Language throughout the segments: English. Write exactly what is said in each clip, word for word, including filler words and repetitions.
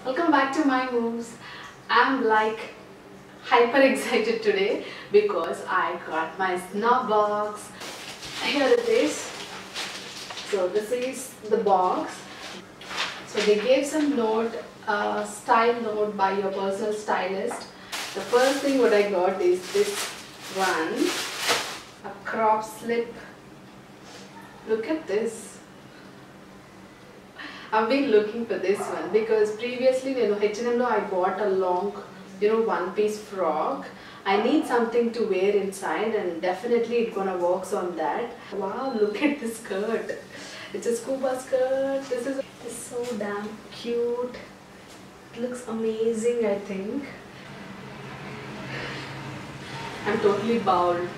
Welcome back to my moves. I'm like hyper excited today because I got my snobbox. Here it is. So this is the box. So they gave some note, uh, style note by your personal stylist. The first thing what I got is this one, a crop slip. Look at this. I've been looking for this one because previously, you know, H and M I bought a long, you know, one-piece frock. I need something to wear inside, and definitely it's gonna work on that. Wow, look at this skirt. It's a scuba skirt. This is it's so damn cute. It looks amazing, I think. I'm totally bowled.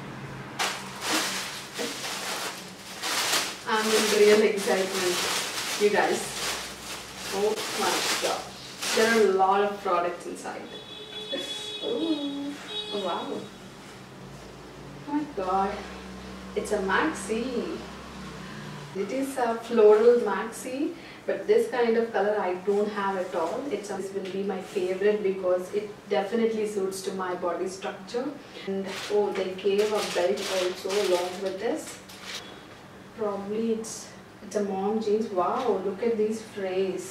I'm in real excitement. You guys, oh my god, there are a lot of products inside. Oh, oh wow, oh my god, it's a maxi. It is a floral maxi, but this kind of color I don't have at all. It's, this will be my favorite because it definitely suits to my body structure. And oh, they gave a belt also along with this. Probably it's It's a mom jeans. Wow, look at these frays.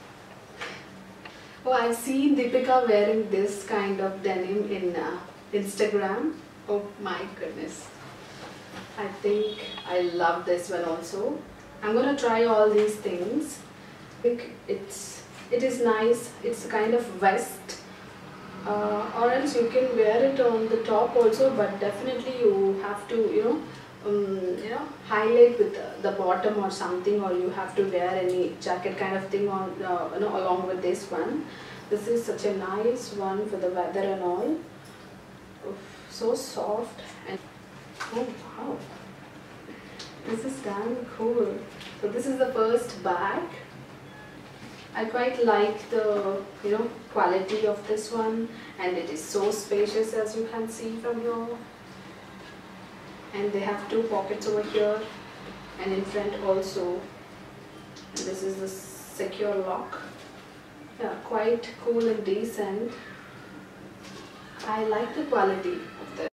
Oh, I've seen Deepika wearing this kind of denim in uh, Instagram. Oh my goodness. I think I love this one also. I'm gonna try all these things. I think it's it is nice. It's a kind of vest. Uh, or else you can wear it on the top also, but definitely you have to, you know, Um, you know, highlight with the, the bottom or something, or you have to wear any jacket kind of thing on, uh, you know, along with this one. This is such a nice one for the weather and all. Oof, so soft and oh wow, this is damn cool. So this is the first bag. I quite like the, you know, quality of this one, and it is so spacious as you can see from here. And they have two pockets over here and in front also. And this is the secure lock. Yeah, quite cool and decent. I like the quality of this.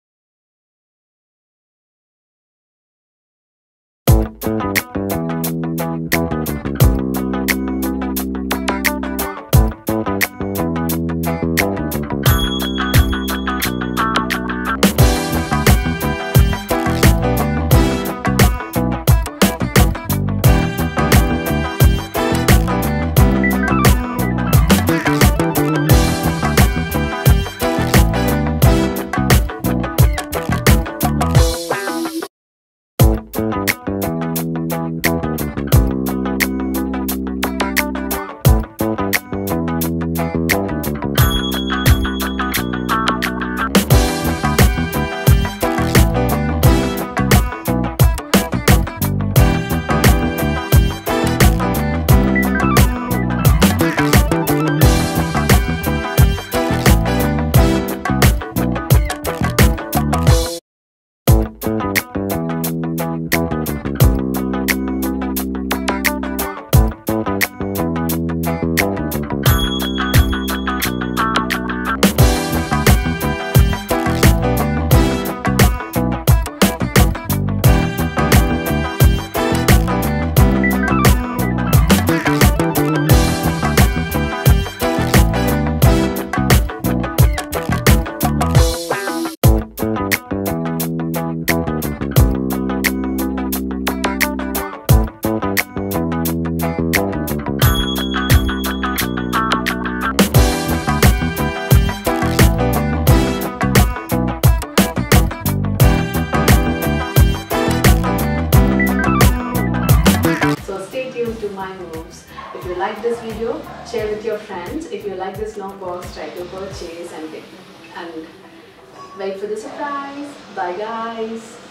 To my moves. If you like this video, share with your friends. If you like this long box, try to purchase and get, and wait for the surprise. Bye guys.